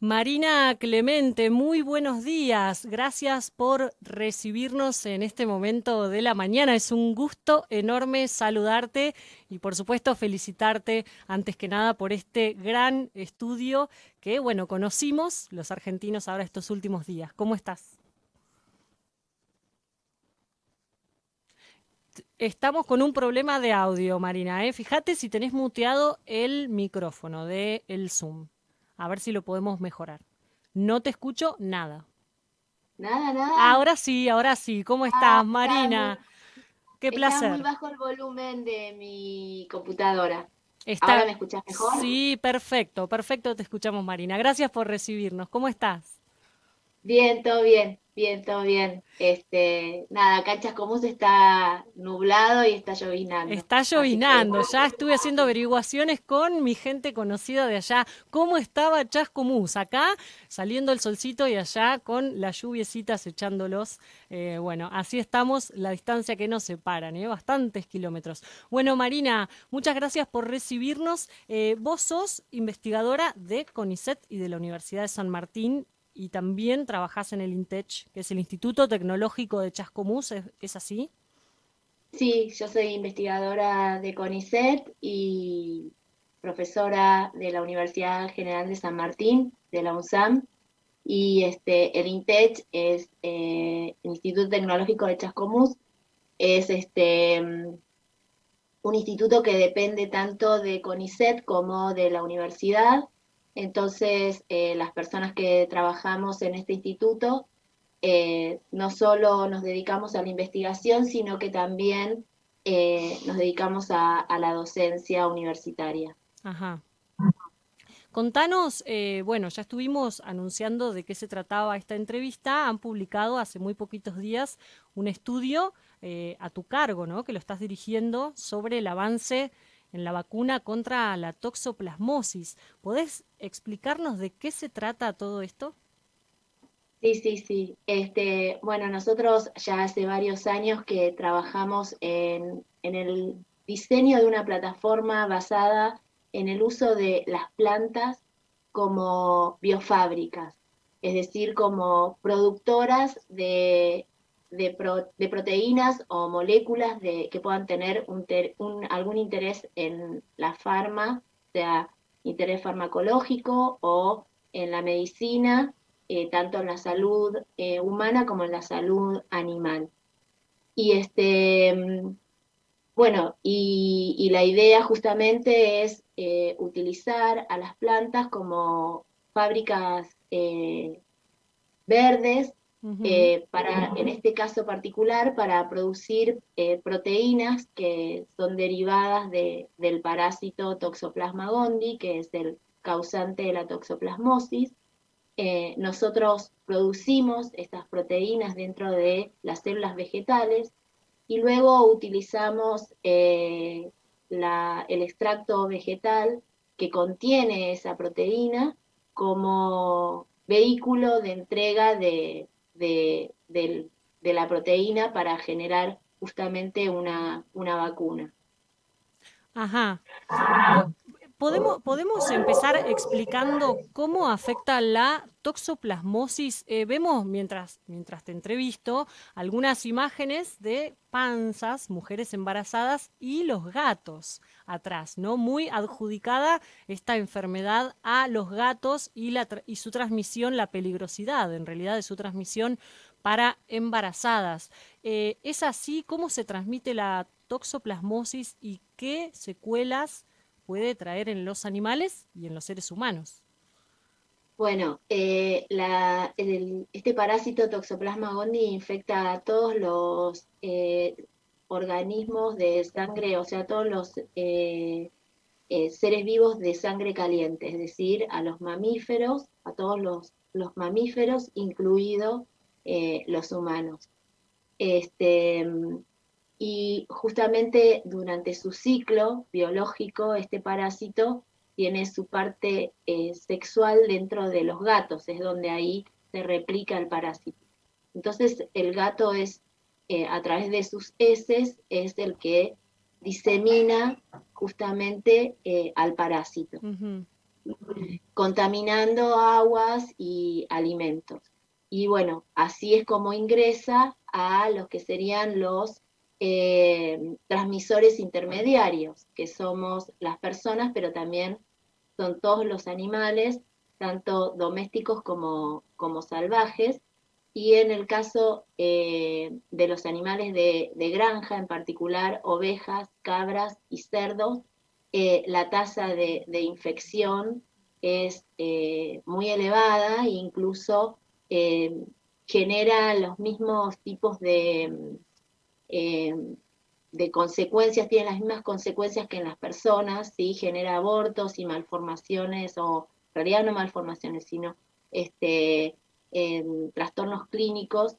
Marina Clemente, muy buenos días. Gracias por recibirnos en este momento de la mañana. Es un gusto enorme saludarte y por supuesto felicitarte antes que nada por este gran estudio que, bueno, conocimos los argentinos ahora estos últimos días. ¿Cómo estás? Estamos con un problema de audio, Marina, ¿eh? Fíjate si tenés muteado el micrófono de el Zoom. A ver si lo podemos mejorar. No te escucho nada. Nada, nada. Ahora sí, ahora sí. ¿Cómo Ah, estás, Marina? Qué estaba muy placer. bajo el volumen de mi computadora. ¿Ahora Está... me escuchás mejor? Sí, perfecto, perfecto, te escuchamos, Marina. Gracias por recibirnos. ¿Cómo estás? Bien, todo bien, bien, todo bien. Nada, acá en Chascomús está nublado y está llovinando. Está Así que, llovinando, ya estuve haciendo averiguaciones con mi gente conocida de allá. ¿Cómo estaba Chascomús? Acá saliendo el solcito y allá con las lluviecitas echándolos. Bueno, así estamos, la distancia que nos separan, bastantes kilómetros. Bueno, Marina, muchas gracias por recibirnos. Vos sos investigadora de CONICET y de la Universidad de San Martín y también trabajás en el INTECH, que es el Instituto Tecnológico de Chascomús, ¿es así? sí, yo soy investigadora de CONICET y profesora de la Universidad General de San Martín, de la UNSAM. Y el INTECH es el Instituto Tecnológico de Chascomús, es un instituto que depende tanto de CONICET como de la universidad. Entonces, las personas que trabajamos en este instituto no solo nos dedicamos a la investigación, sino que también nos dedicamos a la docencia universitaria. Ajá. Contanos, bueno, ya estuvimos anunciando de qué se trataba esta entrevista. Han publicado hace muy poquitos días un estudio a tu cargo, ¿no? Que lo estás dirigiendo sobre el avance en la vacuna contra la toxoplasmosis. ¿Podés explicarnos de qué se trata todo esto? Sí, sí, sí. Bueno, nosotros ya hace varios años que trabajamos en el diseño de una plataforma basada en el uso de las plantas como biofábricas, es decir, como productoras de proteínas o moléculas que puedan tener algún interés en la farma, sea interés farmacológico o en la medicina, tanto en la salud humana como en la salud animal. Y bueno, y la idea justamente es utilizar a las plantas como fábricas verdes, Ujú. en este caso particular, para producir proteínas que son derivadas del parásito Toxoplasma gondii, que es el causante de la toxoplasmosis. Nosotros producimos estas proteínas dentro de las células vegetales y luego utilizamos el extracto vegetal que contiene esa proteína como vehículo de entrega de la proteína para generar justamente una vacuna. Ajá. Po- podemos empezar explicando cómo afecta la toxoplasmosis. Vemos, mientras te entrevisto, algunas imágenes de panzas, mujeres embarazadas y los gatos atrás, ¿no? Muy adjudicada esta enfermedad a los gatos y, y su transmisión, la peligrosidad en realidad de su transmisión para embarazadas. ¿Es así? ¿Cómo se transmite la toxoplasmosis y qué secuelas puede traer en los animales y en los seres humanos? Bueno, este parásito Toxoplasma gondii infecta a todos los organismos de sangre, o sea, todos los seres vivos de sangre caliente, es decir, a los mamíferos, a todos los mamíferos, incluidos los humanos. Este, y justamente durante su ciclo biológico, este parásito tiene su parte sexual dentro de los gatos, es donde ahí se replica el parásito. Entonces el gato a través de sus heces, es el que disemina justamente al parásito. Ujú. contaminando aguas y alimentos. Y bueno, así es como ingresa a los que serían los transmisores intermediarios, que somos las personas, pero también son todos los animales, tanto domésticos como salvajes. Y en el caso de los animales de granja, en particular ovejas, cabras y cerdos, la tasa de infección es muy elevada e incluso eh, genera los mismos tipos eh, de consecuencias, tiene las mismas consecuencias que en las personas, ¿sí? Genera abortos y malformaciones, o en realidad no malformaciones, sino trastornos clínicos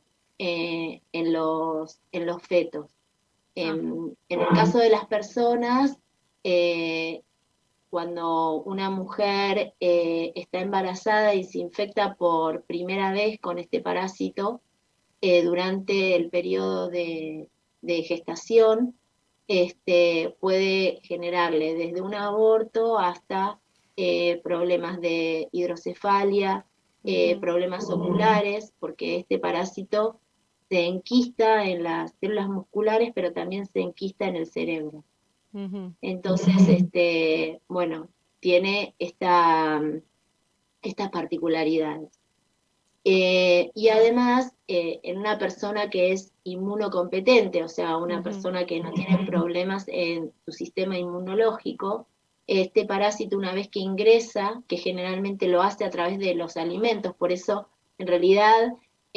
en los fetos. En el caso de las personas, eh, cuando una mujer está embarazada y se infecta por primera vez con este parásito, durante el periodo de gestación, puede generarle desde un aborto hasta problemas de hidrocefalia, problemas oculares, porque este parásito se enquista en las células musculares, pero también se enquista en el cerebro. Entonces, bueno, tiene estas particularidades. Y además, en una persona que es inmunocompetente, o sea, una persona que no tiene problemas en su sistema inmunológico, este parásito una vez que ingresa, que generalmente lo hace a través de los alimentos, por eso en realidad,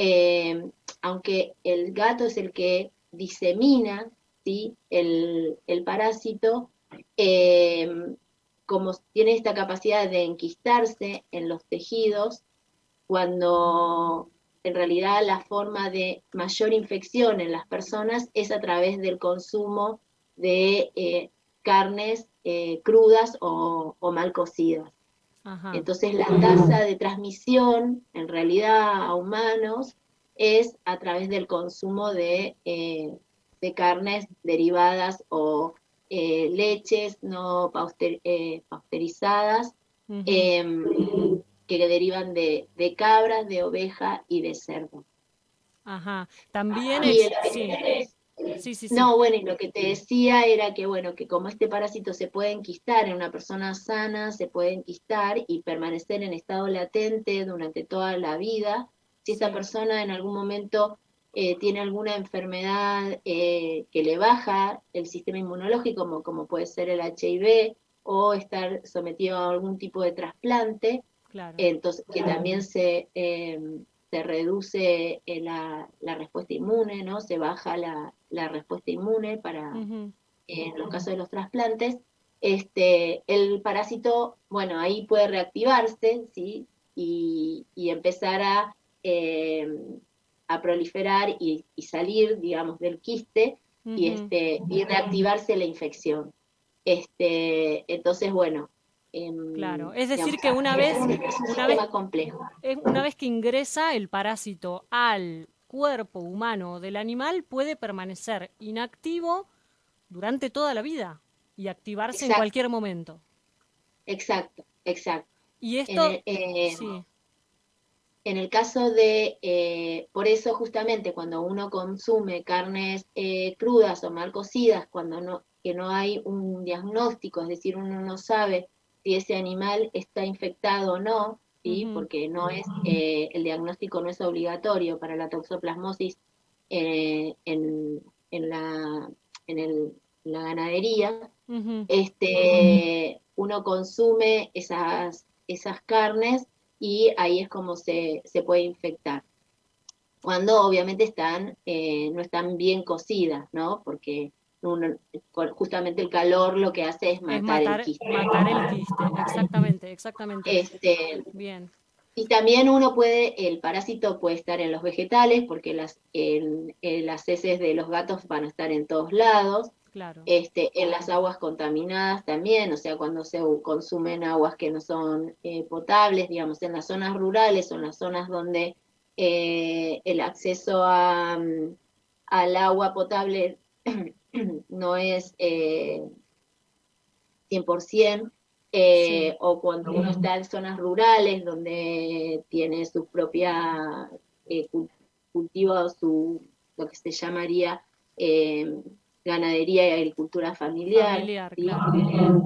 aunque el gato es el que disemina, ¿sí? el parásito, eh, como tiene esta capacidad de enquistarse en los tejidos, cuando en realidad la forma de mayor infección en las personas es a través del consumo de carnes crudas o mal cocidas. Ajá. Entonces la tasa de transmisión en realidad a humanos es a través del consumo de carnes derivadas o leches no pasteurizadas, Ujú. eh, que derivan de cabras, de oveja y de cerdo. Ajá. También Y sí, sí, sí, sí. no, bueno, y lo que te decía era que, bueno, que como este parásito se puede enquistar en una persona sana, se puede enquistar y permanecer en estado latente durante toda la vida, si esa Sí. persona en algún momento tiene alguna enfermedad que le baja el sistema inmunológico, como puede ser el HIV, o estar sometido a algún tipo de trasplante, Claro. entonces que también se reduce la respuesta inmune, ¿no? Se baja la respuesta inmune para, Ujú. en los casos de los trasplantes. El parásito, bueno, ahí puede reactivarse, ¿sí? Y empezar eh, a proliferar y salir, digamos, del quiste Ujú. y reactivarse la infección. Entonces, bueno, Claro. Es digamos, decir que es un una vez, sistema complejo. una vez que ingresa el parásito al cuerpo humano del animal, puede permanecer inactivo durante toda la vida y activarse en Exacto, cualquier momento. exacto, exacto. Y En esto, el, eh, sí. en el caso por eso justamente cuando uno consume carnes crudas o mal cocidas, que no hay un diagnóstico, es decir, uno no sabe si ese animal está infectado o no, ¿sí? Ujú. Porque el diagnóstico no es obligatorio para la toxoplasmosis en la, en la ganadería. Ujú. Uno consume esas carnes y ahí es como se puede infectar. Cuando obviamente no están bien cocidas, ¿no? Porque justamente el calor lo que hace es Es matar el quiste. matar el quiste, exactamente, exactamente. Este, Bien, y también el parásito puede estar en los vegetales, porque las heces de los gatos van a estar en todos lados. claro. En las aguas contaminadas también, o sea, cuando se consumen aguas que no son potables, digamos, en las zonas rurales o en las zonas donde el acceso al agua potable no es 100%, Sí, o cuando uno está en zonas rurales donde tiene su propia cultivo, lo que se llamaría eh, ganadería y agricultura familiar, familiar, ¿sí? claro.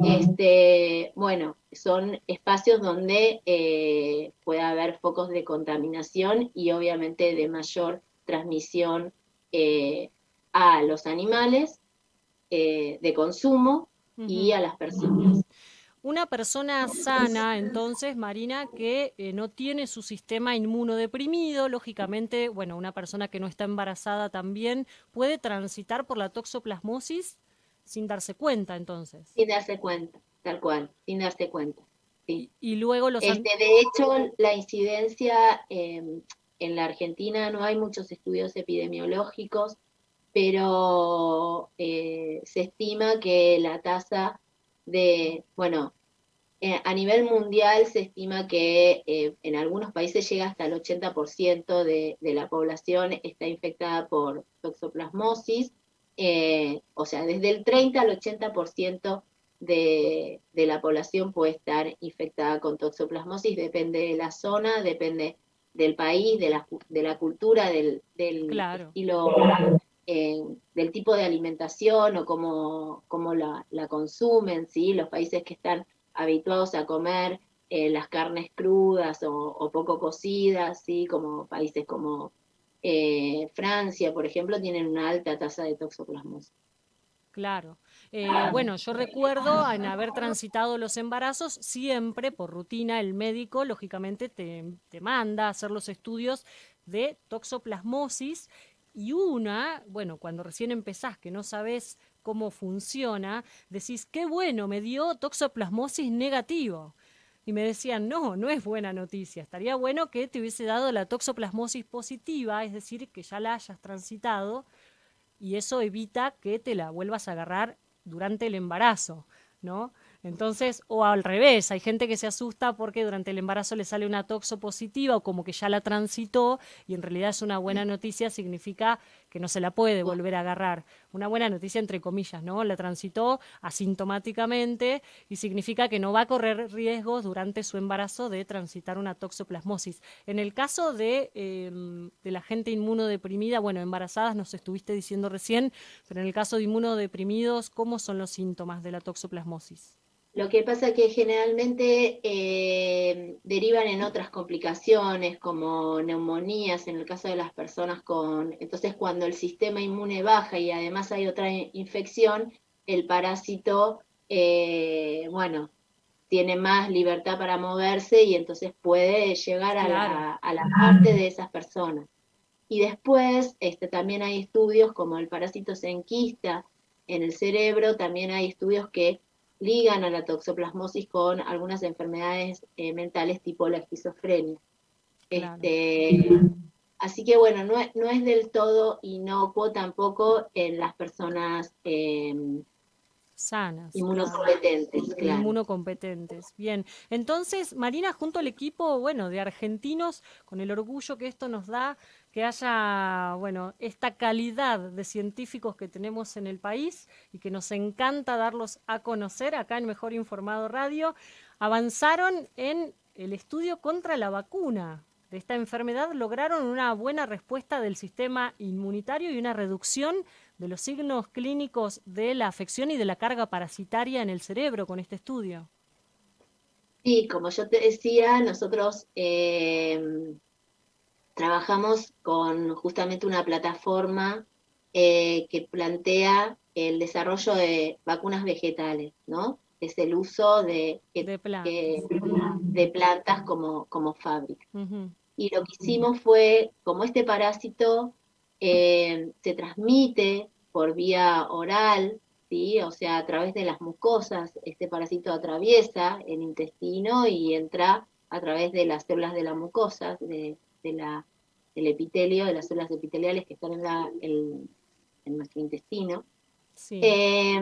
Bueno, son espacios donde puede haber focos de contaminación y obviamente de mayor transmisión eh, a los animales de consumo y Ujú. a las personas. Una persona sana, entonces, Marina, que no tiene su sistema inmunodeprimido, lógicamente, bueno, una persona que no está embarazada también puede transitar por la toxoplasmosis sin darse cuenta, entonces. Sin darse cuenta, tal cual, sin darse cuenta. Sí. Y luego De hecho, la incidencia en la Argentina no hay muchos estudios epidemiológicos, pero se estima que la tasa bueno, a nivel mundial se estima que en algunos países llega hasta el 80% de la población está infectada por toxoplasmosis, o sea, desde el 30 al 80% de la población puede estar infectada con toxoplasmosis, depende de la zona, depende del país, de la cultura, del claro. estilo, del tipo de alimentación o cómo la consumen, ¿sí? Los países que están habituados a comer las carnes crudas o poco cocidas, ¿sí? Como países como Francia, por ejemplo, tienen una alta tasa de toxoplasmosis. Claro. Bueno, yo recuerdo en haber transitado los embarazos, siempre por rutina el médico, lógicamente, te manda a hacer los estudios de toxoplasmosis y bueno, cuando recién empezás, que no sabes cómo funciona, decís, qué bueno, me dio toxoplasmosis negativo. Y me decían, no, no es buena noticia. Estaría bueno que te hubiese dado la toxoplasmosis positiva, es decir, que ya la hayas transitado y eso evita que te la vuelvas a agarrar durante el embarazo, ¿no? Entonces, o al revés, hay gente que se asusta porque durante el embarazo le sale una toxo positiva o como que ya la transitó y en realidad es una buena noticia, significa que no se la puede volver a agarrar. Una buena noticia entre comillas, ¿no? La transitó asintomáticamente y significa que no va a correr riesgos durante su embarazo de transitar una toxoplasmosis. En el caso de la gente inmunodeprimida, bueno, embarazadas nos estuviste diciendo recién, pero en el caso de inmunodeprimidos, ¿cómo son los síntomas de la toxoplasmosis? Lo que pasa es que generalmente derivan en otras complicaciones como neumonías en el caso de las personas entonces cuando el sistema inmune baja y además hay otra infección, el parásito, bueno, tiene más libertad para moverse y entonces puede llegar a Claro. la parte de esas personas. Y después también hay estudios como el parásito se enquista en el cerebro, también hay estudios que ligan a la toxoplasmosis con algunas enfermedades mentales tipo la esquizofrenia. Claro. Este, así que bueno, no es del todo inocuo tampoco en las personas Sanas, claro. inmunocompetentes, claro. Inmunocompetentes. Bien. Entonces, Marina, junto al equipo, bueno, de argentinos, con el orgullo que esto nos da, que haya, bueno, esta calidad de científicos que tenemos en el país y que nos encanta darlos a conocer acá en Mejor Informado Radio, avanzaron en el estudio contra la vacuna de esta enfermedad, lograron una buena respuesta del sistema inmunitario y una reducción de los signos clínicos de la afección y de la carga parasitaria en el cerebro con este estudio. Sí, como yo te decía, nosotros trabajamos con justamente una plataforma que plantea el desarrollo de vacunas vegetales, ¿no? Es el uso De plantas. Ujú, de plantas como fábrica. ujú. Y lo que hicimos fue, como este parásito se transmite por vía oral, ¿sí? O sea, a través de las mucosas, este parásito atraviesa el intestino y entra a través de las células de la mucosa, del epitelio, de las células epiteliales que están en nuestro intestino. Sí, Eh,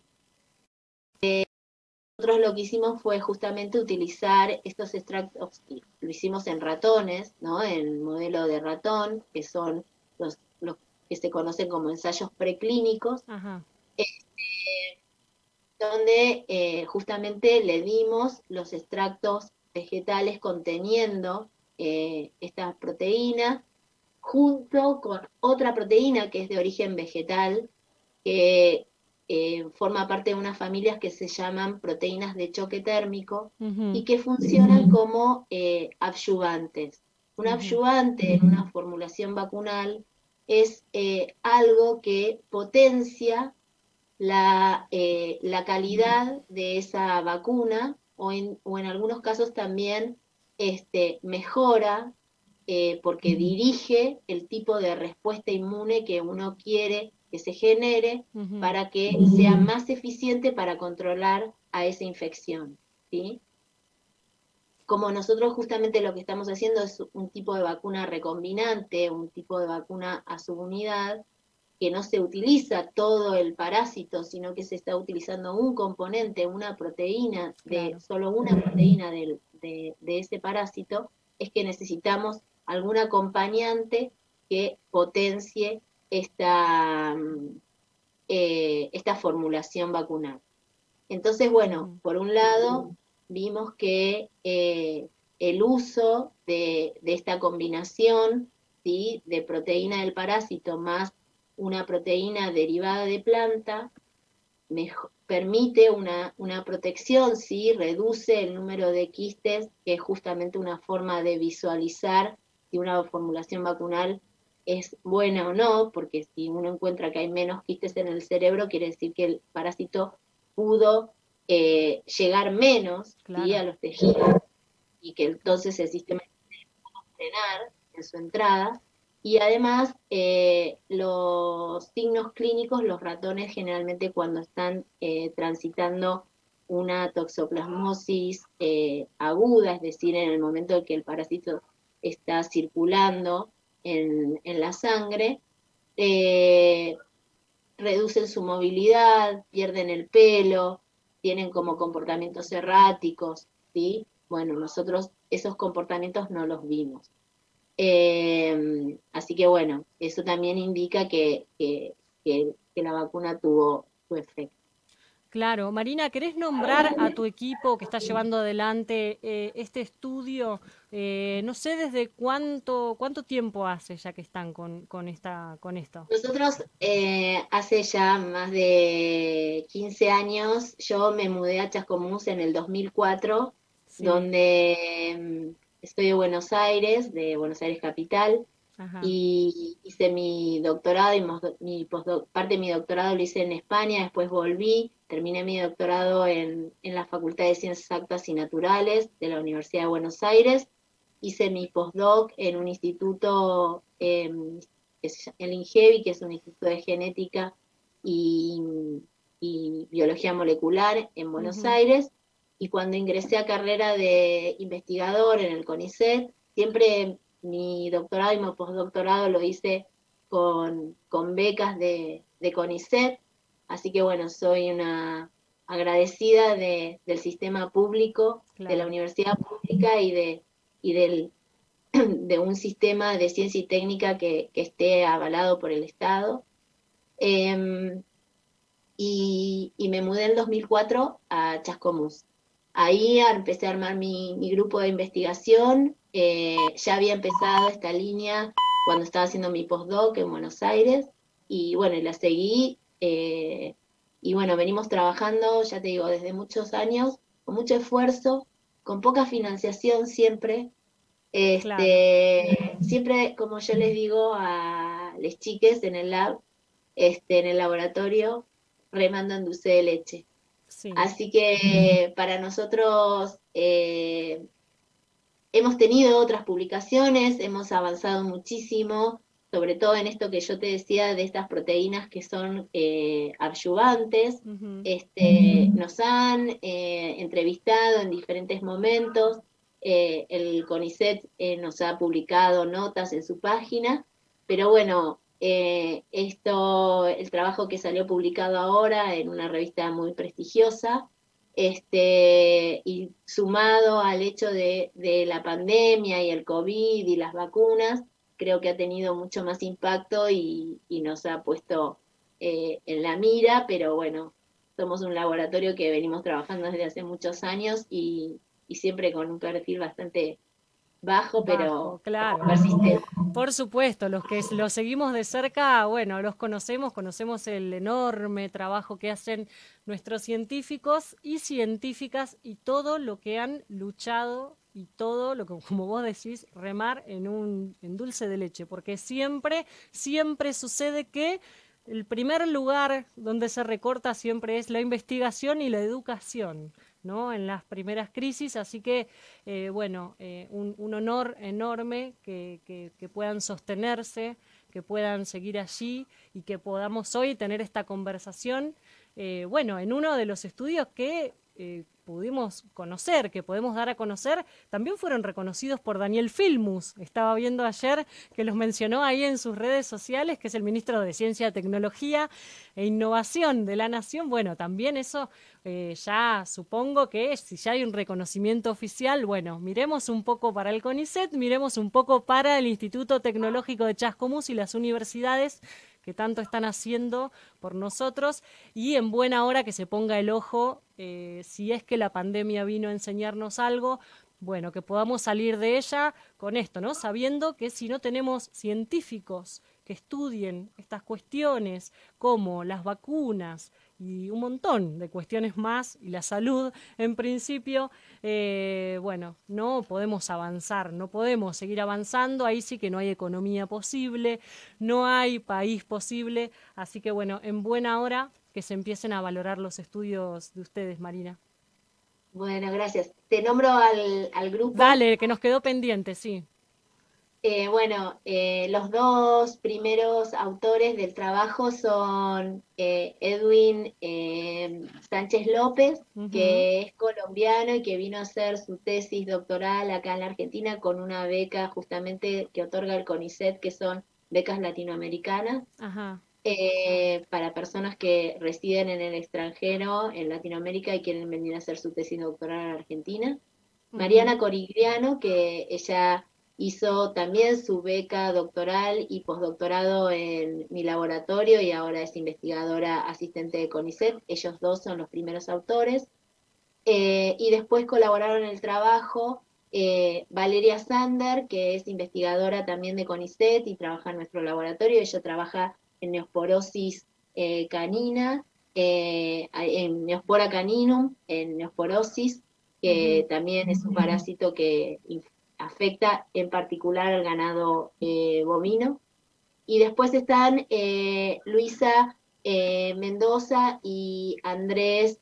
Nosotros lo que hicimos fue justamente utilizar estos extractos, lo hicimos en ratones, ¿no? En el modelo de ratón, que son los que se conocen como ensayos preclínicos. ajá. donde justamente le dimos los extractos vegetales conteniendo esta proteína, junto con otra proteína que es de origen vegetal, que forma parte de unas familias que se llaman proteínas de choque térmico y Ujú, que funcionan como adyuvantes. Un ujú, adyuvante en una formulación vacunal es algo que potencia la calidad de esa vacuna o en algunos casos también mejora porque dirige el tipo de respuesta inmune que uno quiere que se genere ujú. para que sea más eficiente para controlar a esa infección, ¿sí? Como nosotros justamente lo que estamos haciendo es un tipo de vacuna recombinante, un tipo de vacuna a subunidad, que no se utiliza todo el parásito, sino que se está utilizando un componente, una proteína, Claro. solo una proteína de ese parásito, es que necesitamos algún acompañante que potencie esta formulación vacunal. Entonces, bueno, Ujú, por un lado, vimos que el uso de esta combinación, ¿sí?, de proteína del parásito más una proteína derivada de planta, permite una protección, ¿sí?, reduce el número de quistes, que es justamente una forma de visualizar si una formulación vacunal es buena o no, porque si uno encuentra que hay menos quistes en el cerebro, quiere decir que el parásito pudo llegar menos, ¿sí?, claro. a los tejidos y que entonces el sistema pudo frenar en su entrada. Y además, los signos clínicos, los ratones generalmente cuando están transitando una toxoplasmosis aguda, es decir, en el momento en que el parásito está circulando en la sangre, eh, reducen su movilidad, pierden el pelo, tienen como comportamientos erráticos, ¿sí? Bueno, nosotros esos comportamientos no los vimos. Así que bueno, eso también indica que la vacuna tuvo su efecto. Claro, Marina, ¿querés nombrar a tu equipo que está llevando adelante este estudio? No sé desde cuánto tiempo hace ya que están con esto. Nosotros hace ya más de 15 años, yo me mudé a Chascomús en el 2004, Sí, donde estoy de Buenos Aires capital, ajá. y hice mi doctorado y parte de mi doctorado lo hice en España, después volví, terminé mi doctorado en la Facultad de Ciencias Exactas y Naturales de la Universidad de Buenos Aires, hice mi postdoc en un instituto, que es el INGEBI, que es un instituto de genética y, y biología molecular en Buenos Ujú, Aires, y cuando ingresé a carrera de investigador en el CONICET, siempre mi doctorado y mi postdoctorado lo hice con becas de CONICET, así que bueno, soy una agradecida del sistema público, de la claro. universidad pública y de un sistema de ciencia y técnica que esté avalado por el Estado. Eh, y me mudé en 2004 a Chascomús. Ahí empecé a armar mi grupo de investigación. Ya había empezado esta línea cuando estaba haciendo mi postdoc en Buenos Aires y bueno, y la seguí. Y bueno, venimos trabajando, ya te digo, desde muchos años, con mucho esfuerzo, con poca financiación siempre. Claro, Siempre, como yo les digo a les chiques en el lab, en el laboratorio, remando en dulce de leche. sí. Así que para nosotros hemos tenido otras publicaciones, hemos avanzado muchísimo, sobre todo en esto que yo te decía de estas proteínas que son adyuvantes. Ujú, Nos han entrevistado en diferentes momentos, el CONICET nos ha publicado notas en su página, pero bueno, el trabajo que salió publicado ahora en una revista muy prestigiosa, y sumado al hecho de la pandemia y el COVID y las vacunas, creo que ha tenido mucho más impacto y nos ha puesto en la mira, pero bueno, somos un laboratorio que venimos trabajando desde hace muchos años y siempre con un perfil bastante bajo, Bajo, pero claro. persistente. Por supuesto, los que los seguimos de cerca, bueno, los conocemos, conocemos el enorme trabajo que hacen nuestros científicos y científicas y todo lo que han luchado y todo lo que, como vos decís, remar en dulce de leche, porque siempre sucede que el primer lugar donde se recorta siempre es la investigación y la educación, ¿no? En las primeras crisis, así que bueno, un honor enorme que puedan sostenerse, que puedan seguir allí y que podamos hoy tener esta conversación, bueno, en uno de los estudios que pudimos conocer, que podemos dar a conocer, también fueron reconocidos por Daniel Filmus. Estaba viendo ayer que los mencionó ahí en sus redes sociales, que es el ministro de Ciencia, Tecnología e Innovación de la Nación. Bueno, también eso ya supongo que si ya hay un reconocimiento oficial, bueno, miremos un poco para el CONICET, miremos un poco para el Instituto Tecnológico de Chascomús y las universidades que tanto están haciendo por nosotros y en buena hora que se ponga el ojo, si es que la pandemia vino a enseñarnos algo, bueno, que podamos salir de ella con esto, ¿no? Sabiendo que si no tenemos científicos que estudien estas cuestiones como las vacunas y un montón de cuestiones más, y la salud en principio, bueno, no podemos avanzar, no podemos seguir avanzando, ahí sí que no hay economía posible, no hay país posible, así que bueno, en buena hora que se empiecen a valorar los estudios de ustedes, Marina. Bueno, gracias. Te nombro al grupo. Dale, que nos quedó pendiente, sí. Bueno, los dos primeros autores del trabajo son Edwin Sánchez López, Ujú. que es colombiano y que vino a hacer su tesis doctoral acá en la Argentina con una beca justamente que otorga el CONICET, que son becas latinoamericanas, Ajá. para personas que residen en el extranjero, en Latinoamérica, y quieren venir a hacer su tesis doctoral a la Argentina. Mariana Ujú. Corigliano, que ella hizo también su beca doctoral y postdoctorado en mi laboratorio y ahora es investigadora asistente de CONICET. Ellos dos son los primeros autores. Y después colaboraron en el trabajo Valeria Sander, que es investigadora también de CONICET y trabaja en nuestro laboratorio. Ella trabaja en neosporosis canina, en Neospora caninum, en neosporosis, que Ujú. también es un parásito que afecta en particular al ganado bovino. Y después están Luisa Mendoza y Andrés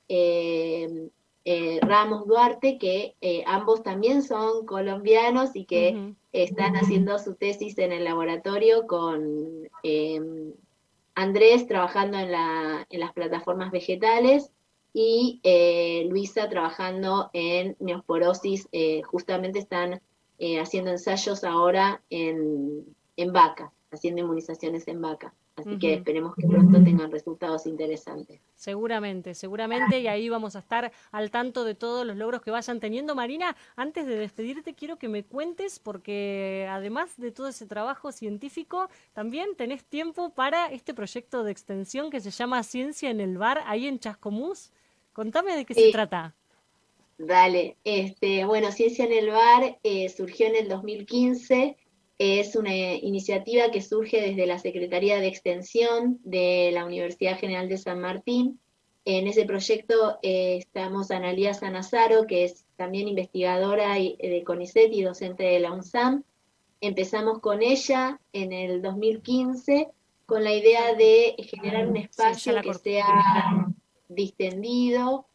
Ramos Duarte, que ambos también son colombianos y que Ujú. están haciendo su tesis en el laboratorio con Andrés trabajando en las plataformas vegetales y Luisa trabajando en neosporosis. Justamente están haciendo ensayos ahora en vacas, haciendo inmunizaciones en vacas. Así que Ujú. esperemos que pronto tengan resultados interesantes. Seguramente, seguramente, y ahí vamos a estar al tanto de todos los logros que vayan teniendo. Marina, antes de despedirte, quiero que me cuentes, porque además de todo ese trabajo científico, también tenés tiempo para este proyecto de extensión que se llama Ciencia en el Bar, ahí en Chascomús. Contame de qué se Sí, trata. dale. Bueno, Ciencia en el Bar surgió en el 2015. Es una iniciativa que surge desde la Secretaría de Extensión de la Universidad General de San Martín. En ese proyecto estamos Analía Sanazaro, que es también investigadora de CONICET y docente de la UNSAM. Empezamos con ella en el 2015 con la idea de generar un Sí, ya espacio la que corto. sea distendido,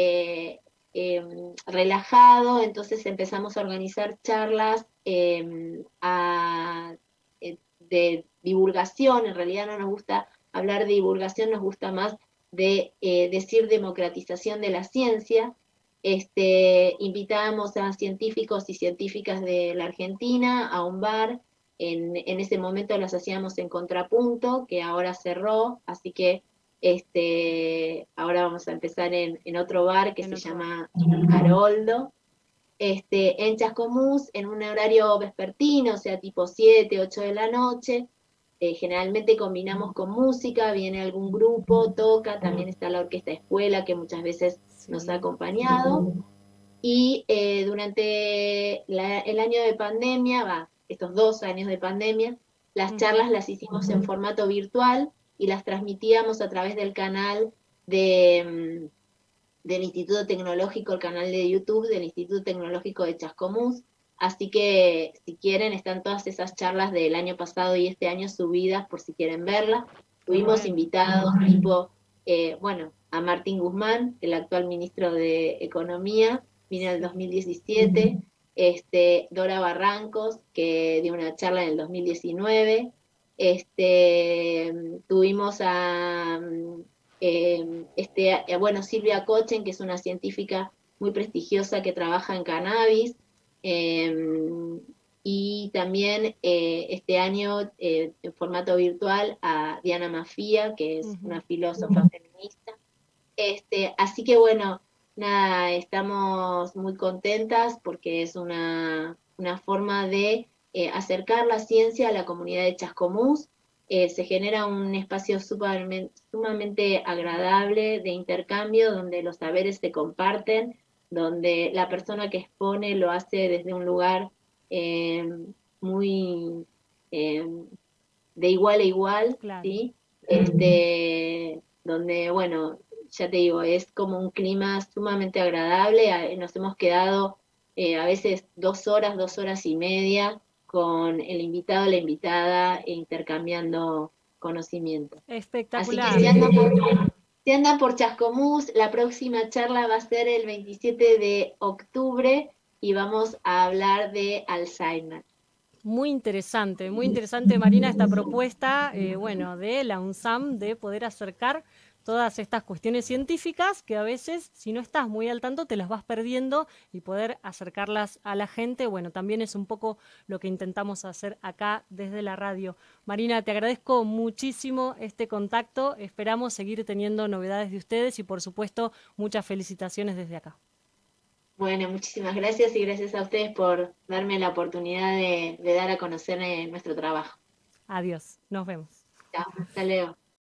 relajado. Entonces empezamos a organizar charlas de divulgación. En realidad no nos gusta hablar de divulgación, nos gusta más de decir democratización de la ciencia. Invitábamos a científicos y científicas de la Argentina a un bar. En ese momento las hacíamos en Contrapunto, que ahora cerró, así que ahora vamos a empezar en otro bar que En se otro bar. llama Haroldo, en Chascomús, en un horario vespertino, o sea, tipo 7, 8 de la noche. generalmente combinamos con música, viene algún grupo, toca, también está la orquesta escuela que muchas veces nos ha Sí. acompañado. Y durante el año de pandemia, estos 2 años de pandemia, las Ujú. charlas las hicimos en formato virtual y las transmitíamos a través del canal del Instituto Tecnológico, el canal de YouTube del Instituto Tecnológico de Chascomús. Así que si quieren, están todas esas charlas del año pasado y este año subidas por si quieren verlas. Qué Tuvimos bueno. invitados tipo, bueno, a Martín Guzmán, el actual ministro de Economía, vino en el Sí. 2017, Dora Barrancos, que dio una charla en el 2019, tuvimos a bueno, Silvia Cochen, que es una científica muy prestigiosa que trabaja en cannabis, eh, y también este año en formato virtual a Diana Mafía, que es Ujú. una filósofa feminista. Así que bueno, nada, estamos muy contentas porque es una forma de acercar la ciencia a la comunidad de Chascomús. Se genera un espacio sumamente agradable de intercambio donde los saberes se comparten, donde la persona que expone lo hace desde un lugar eh, muy eh, de igual a igual, Claro. ¿sí? Donde, bueno, ya te digo, es como un clima sumamente agradable. Nos hemos quedado a veces 2 horas, 2 horas y media con el invitado, la invitada, e intercambiando conocimiento. Así que Espectacular. si andan por Chascomús, la próxima charla va a ser el 27 de octubre y vamos a hablar de Alzheimer. Muy interesante, Marina, esta propuesta, bueno, de la UNSAM de poder acercar todas estas cuestiones científicas que a veces, si no estás muy al tanto, te las vas perdiendo y poder acercarlas a la gente. Bueno, también es un poco lo que intentamos hacer acá desde la radio. Marina, te agradezco muchísimo este contacto. Esperamos seguir teniendo novedades de ustedes y, por supuesto, muchas felicitaciones desde acá. Bueno, muchísimas gracias y gracias a ustedes por darme la oportunidad de dar a conocer nuestro trabajo. Adiós, nos vemos. Chao, hasta luego.